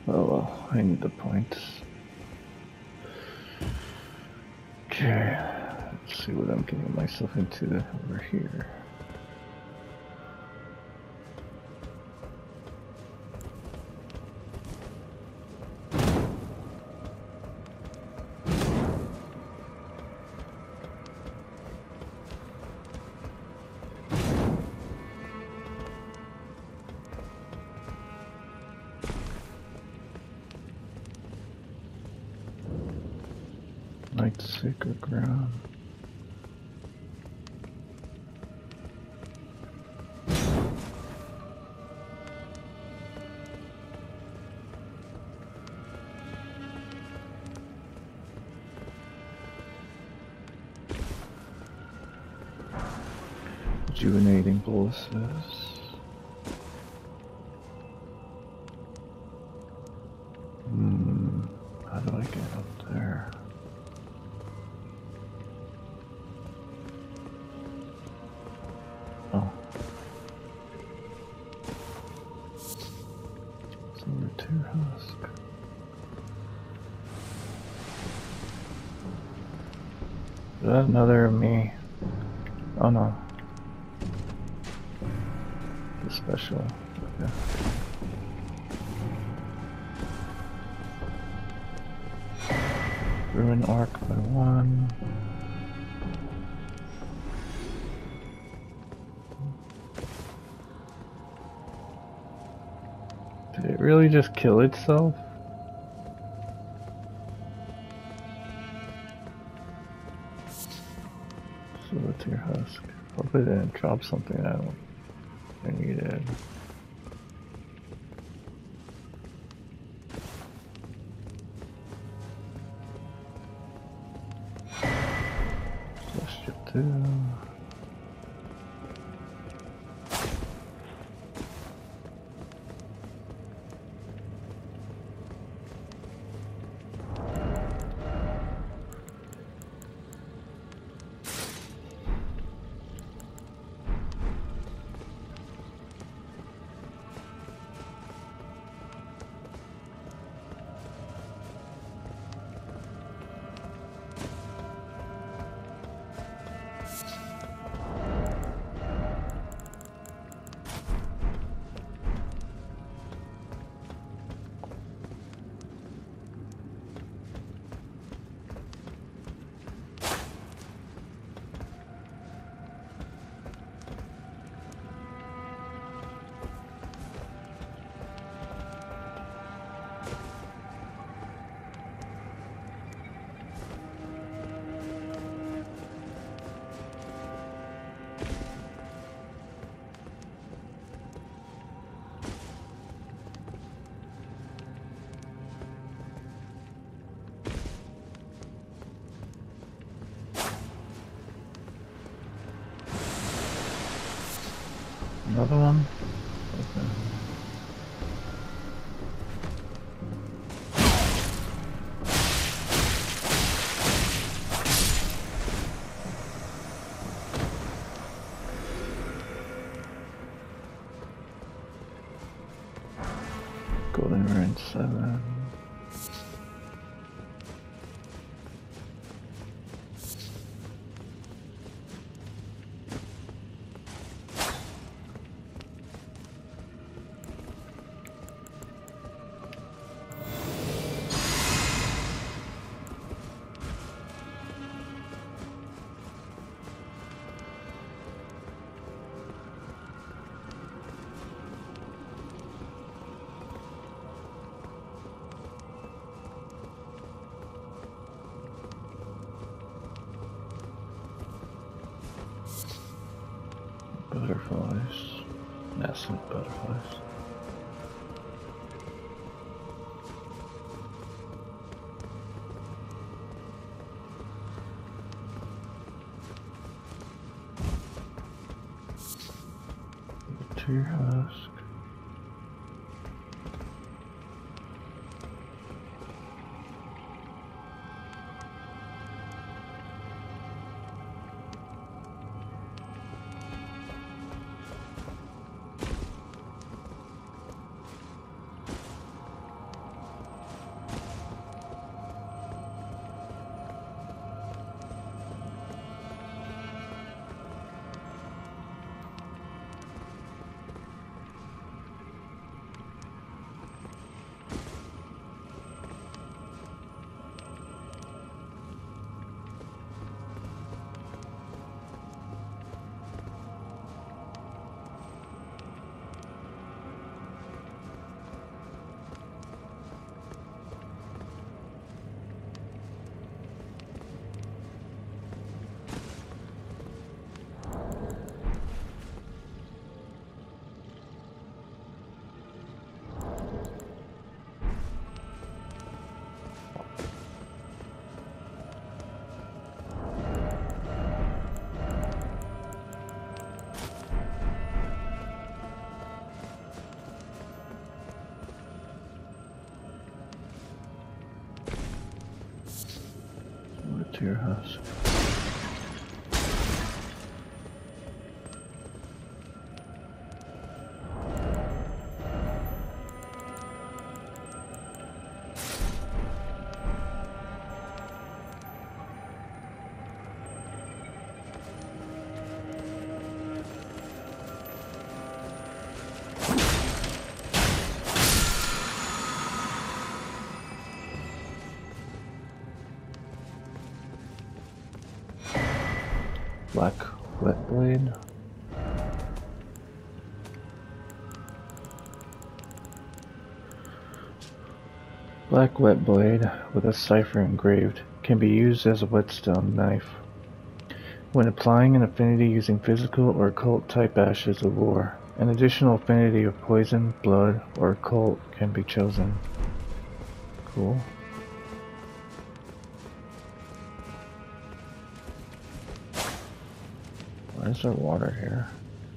Oh well, I need the points. Okay, let's see what I'm getting myself into over here. Night Sacred Ground. Rejuvenating Pulses. How do I get up there? Oh. Silver Tear Husk. Is that another me? Oh no. The special. Okay. Ruin Arc by 1. Did it really just kill itself? Silver Tear Husk. Hope it didn't drop something I needed. Celestial 2. Another one? Okay. Golden Ring 7. Butterflies. Nascent butterflies. Tear Husk. to your husk. Black wet blade. Black wet blade with a cipher engraved can be used as a whetstone knife. When applying an affinity using physical or occult type ashes of war, an additional affinity of poison, blood, or occult can be chosen. Cool. Why is there water here?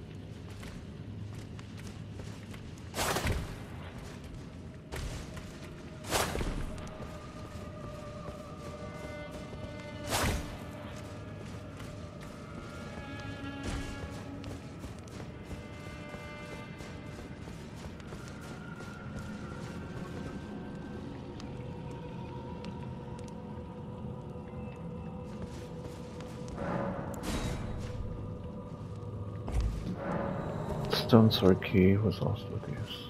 Stone sword key was also of use.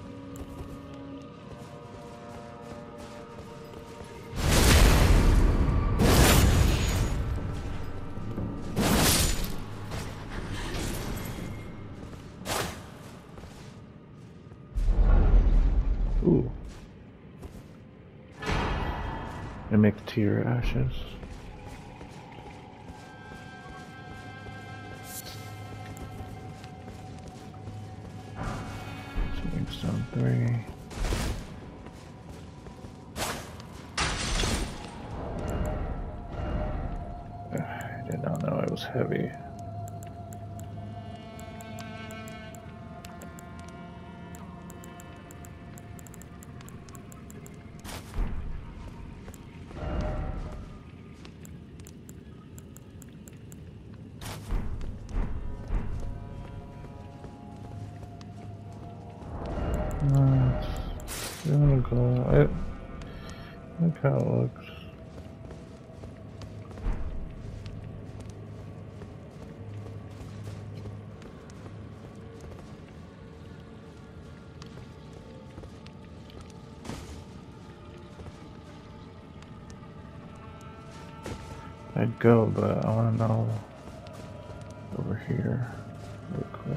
Ooh. Mimic tear ashes. Stone 3. I did not know it was heavy. It's gonna go. Look how it looks. I'd go, but I want to know over here real quick.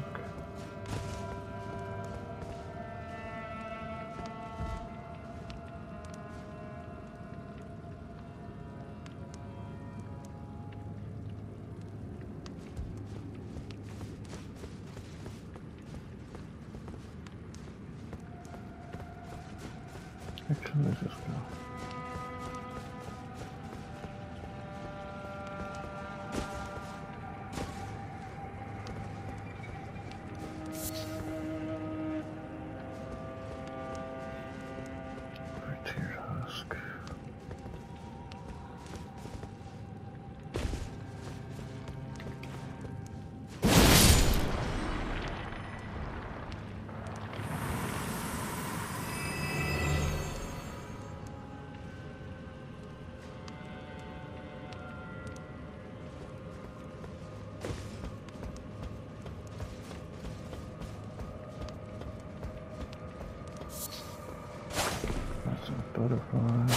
Actually, let's just go. Tear husk. That's a butterfly.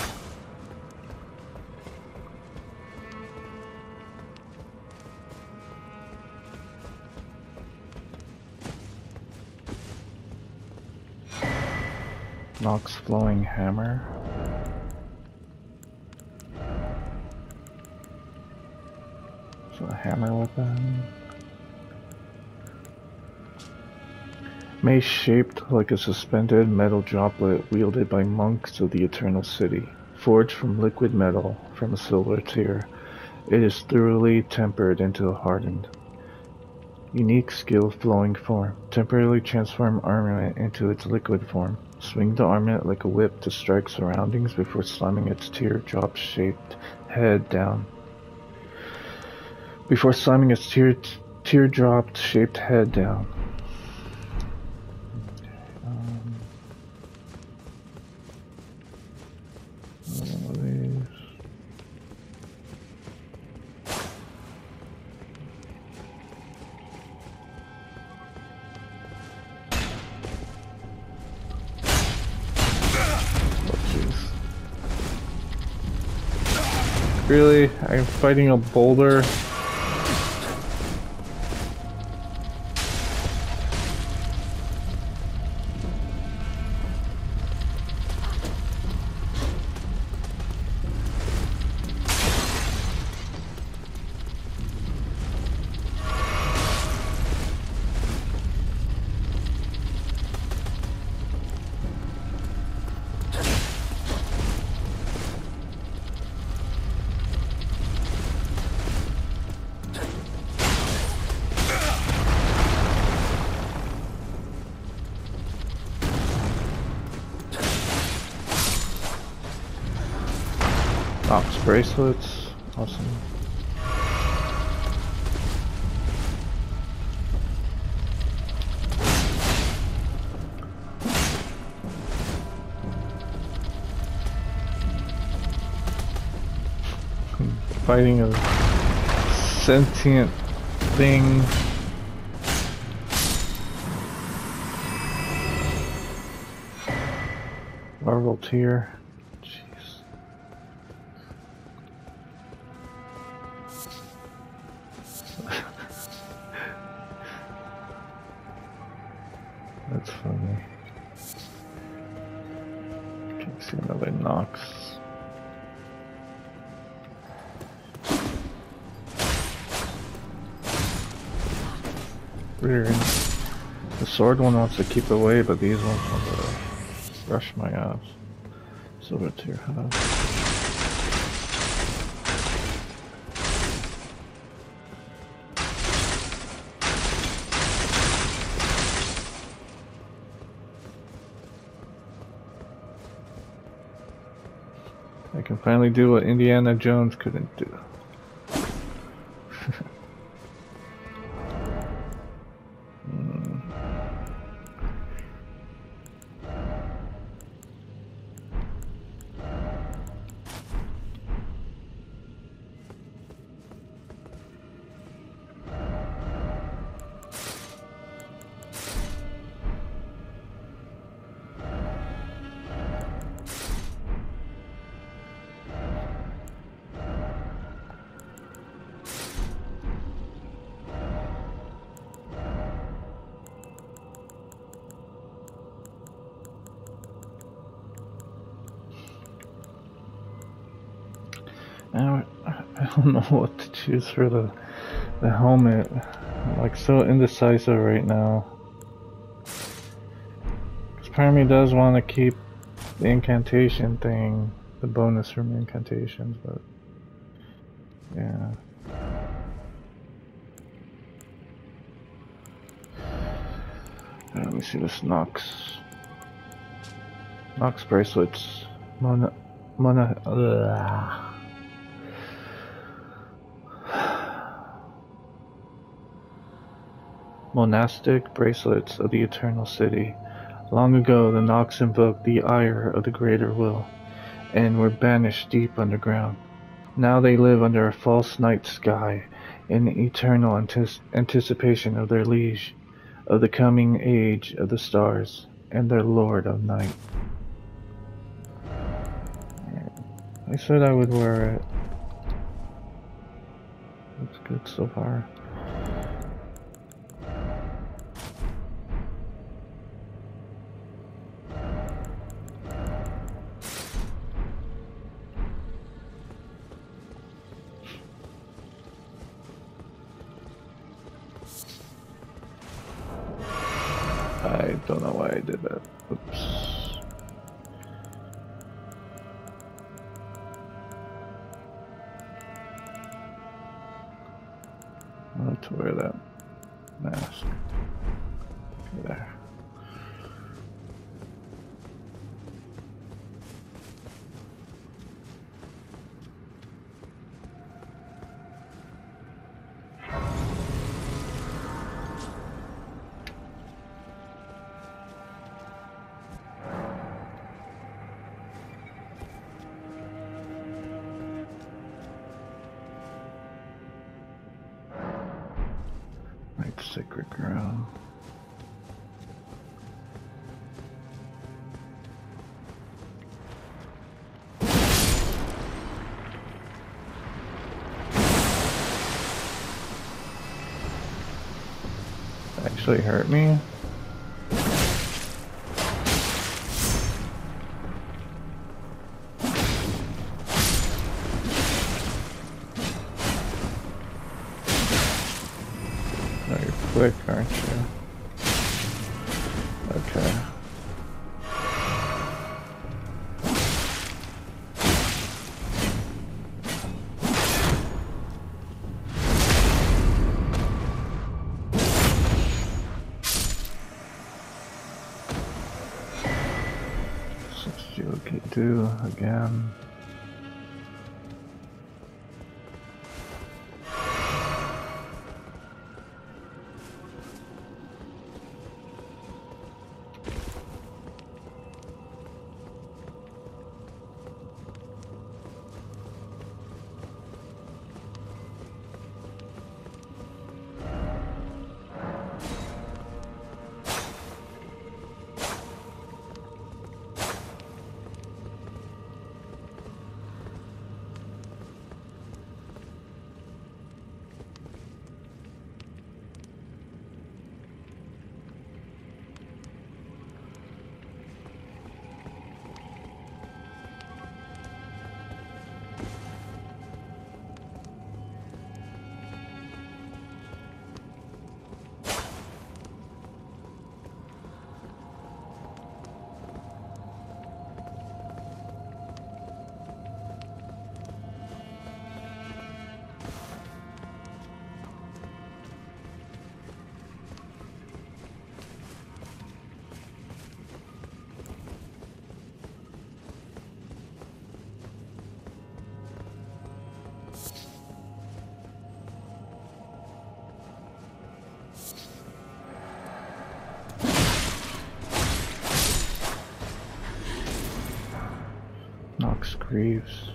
Nox flowing hammer. So a hammer weapon. Mace shaped like a suspended metal droplet wielded by monks of the Eternal City. Forged from liquid metal from a silver tier, it is thoroughly tempered into a hardened. Unique skill flowing form. Temporarily transform armament into its liquid form. Swing the armament like a whip to strike surroundings before slamming its teardrop-shaped head down before slamming its teardrop-shaped head down. Really? I'm fighting a boulder? Nox bracelets, awesome. Fighting a sentient thing. Larval tier. Jeez. That's funny. Can't see another Nox. Weird. The sword one wants to keep away, but these ones want to rush my ass. Silver tier hub. I can finally do what Indiana Jones couldn't do. Now, I don't know what to choose for the helmet. I'm like so indecisive right now. Because part of me does want to keep the incantation thing, the bonus from incantations, but yeah. Let me see this Nox bracelets. Monastic bracelets of the Eternal City. Long ago, the Nox invoked the ire of the Greater Will, and were banished deep underground. Now they live under a false night sky, in eternal anticipation of their liege, of the coming age of the stars, and their Lord of Night. I said I would wear it. Looks good so far. I don't know why I did that. Oops. I want to wear that mask. There. Sacred ground. Actually hurt me. No, you're quick, aren't you? Okay. Do again. Knox Greaves.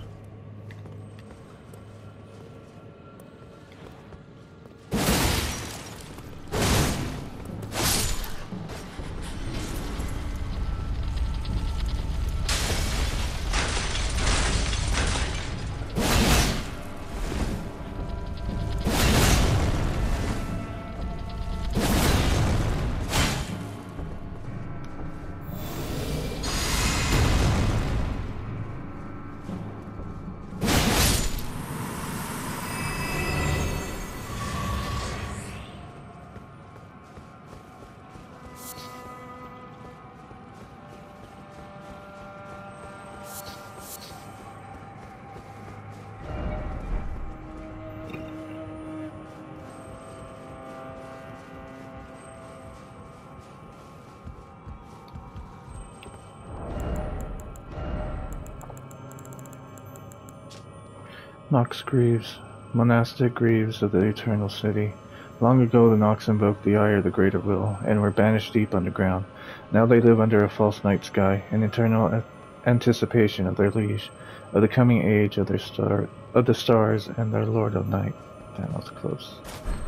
Knox Greaves, monastic graves of the Eternal City. Long ago the Nox invoked the Eye of the Greater Will, and were banished deep underground. Now they live under a false night sky, in eternal anticipation of their liege, of the coming age of the stars, and their Lord of Night. That was close.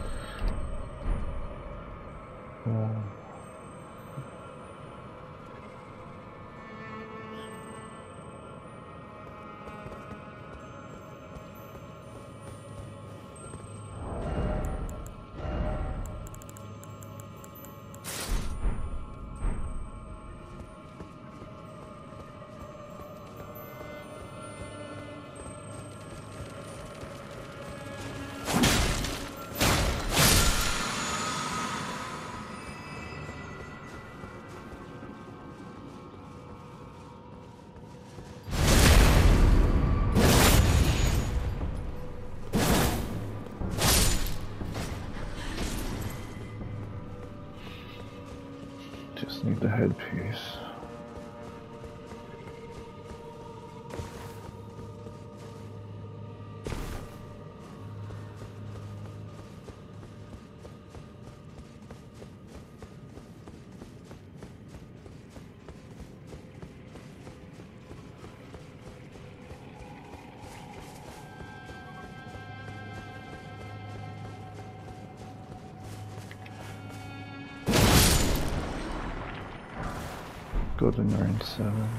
Just need the headpiece. building are in 7.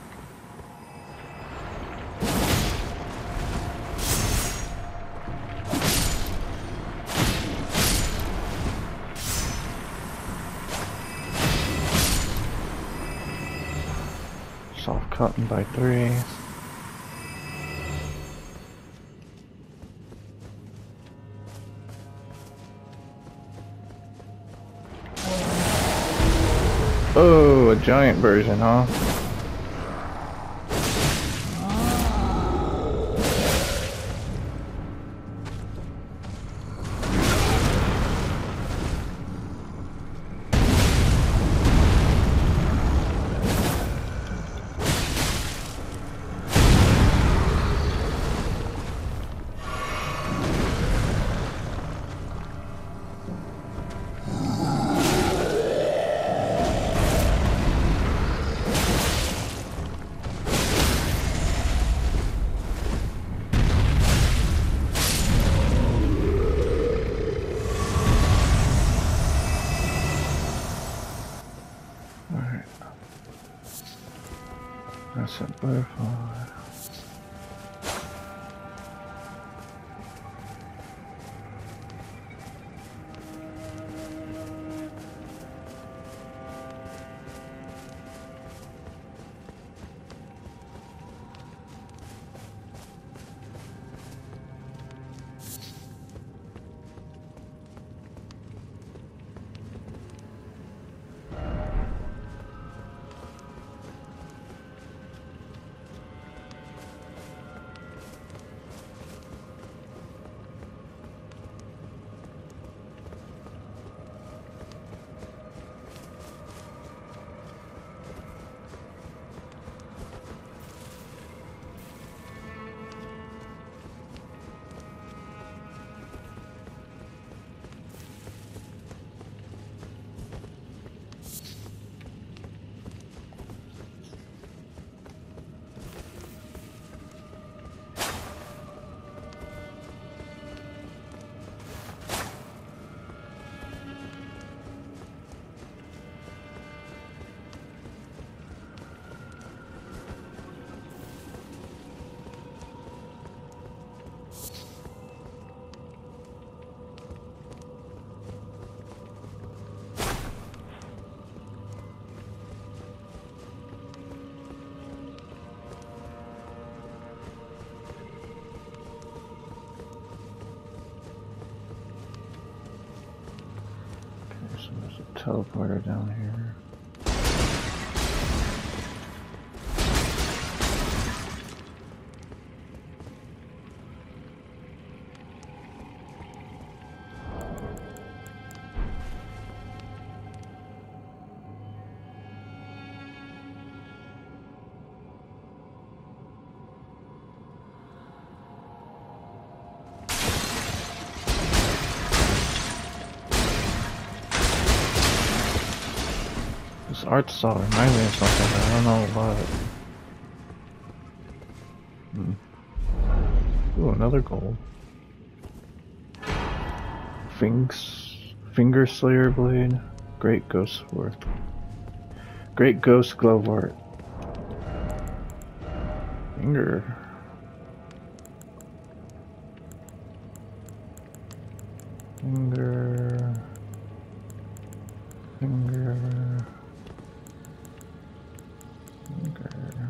Soft cotton by 3. Oh, a giant version, huh? Alright. That's a butterfly. So there's a teleporter down here. This art style reminds me of something, but I don't know what. Ooh, another gold. Finger Slayer Blade. Great Ghost Worth. Great Ghost Glovewort. Finger. Finger. Finger. Finger.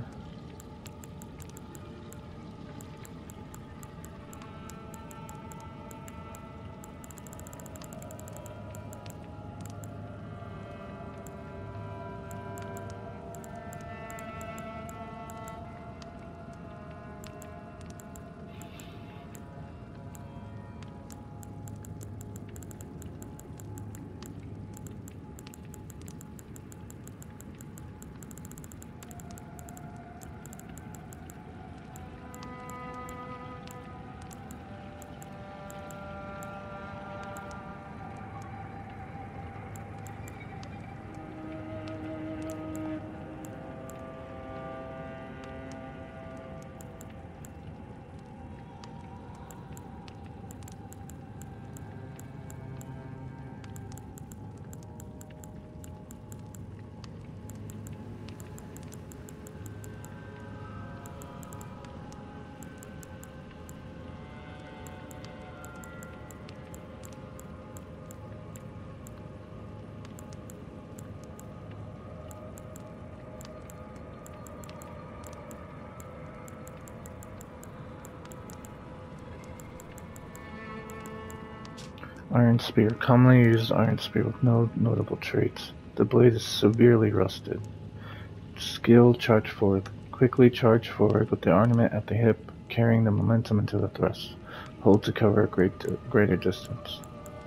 Iron Spear. Commonly used Iron Spear with no notable traits. The blade is severely rusted. Skill, charge forward. Quickly charge forward with the ornament at the hip, carrying the momentum into the thrust. Hold to cover a greater distance.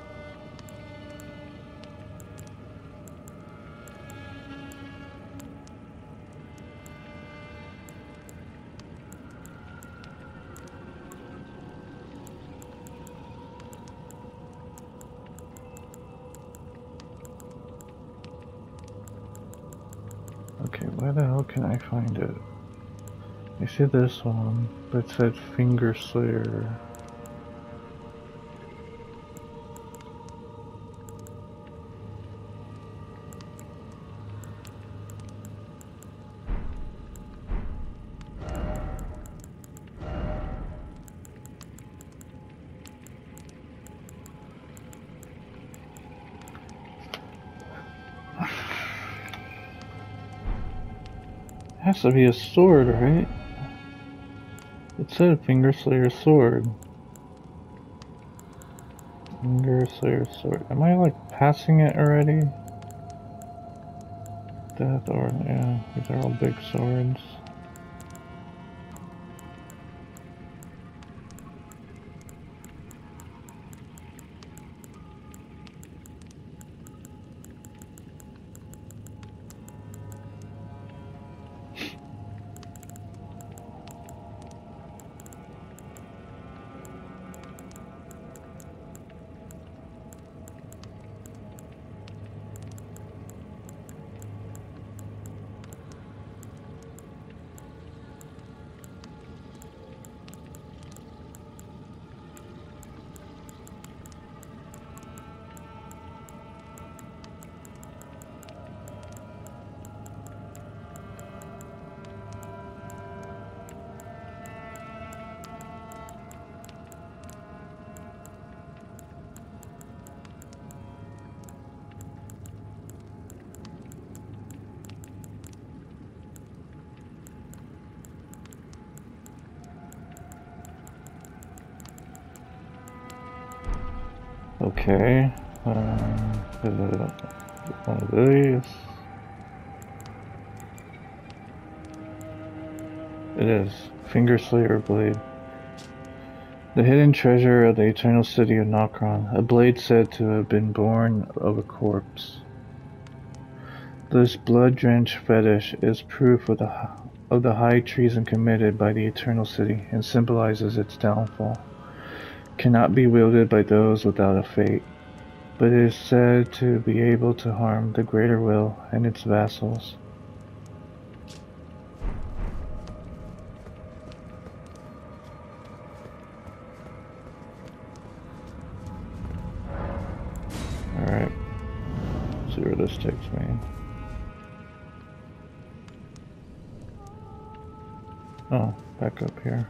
Okay, where the hell can I find it? I see this one, but it said Finger Slayer. Has to be a sword, right? It said Finger Slayer sword. Finger Slayer sword. Am I like passing it already? Death or yeah, these are all big swords. Okay, is it one of these? It is. Finger Slayer blade. The hidden treasure of the eternal city of Nokron, a blade said to have been born of a corpse. This blood-drenched fetish is proof of the high treason committed by the eternal city and symbolizes its downfall. Cannot be wielded by those without a fate, but it is said to be able to harm the Greater Will and its vassals. Alright, see where this takes me. Oh, back up here.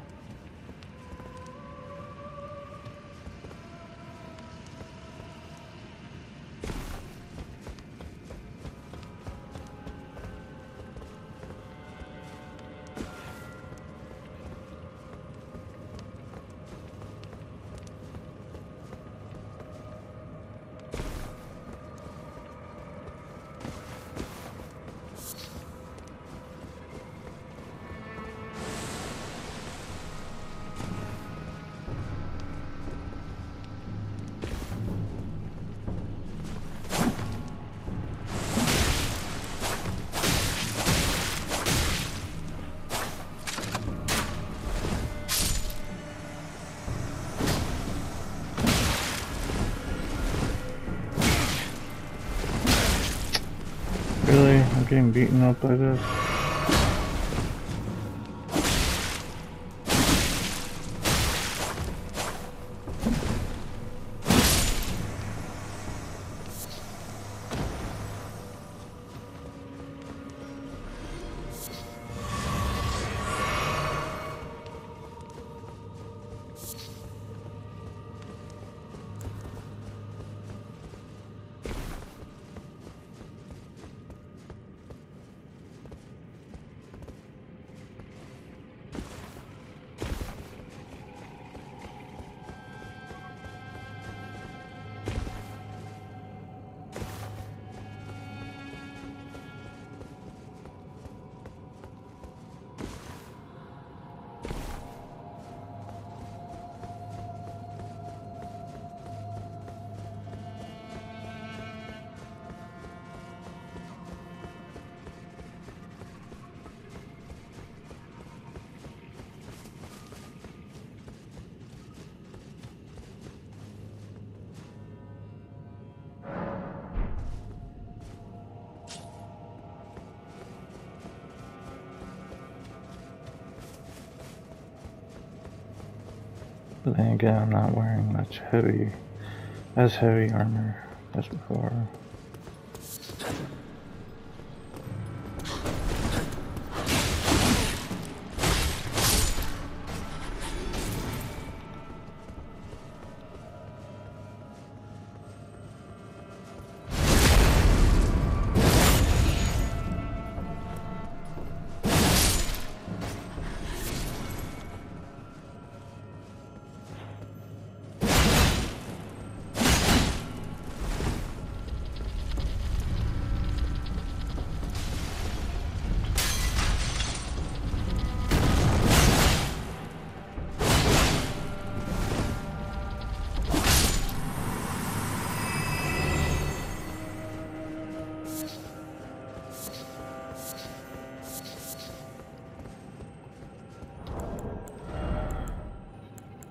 Really? I'm getting beaten up by this? But then again, I'm not wearing much heavy armor as before.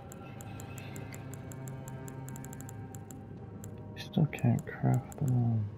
Still can't craft them.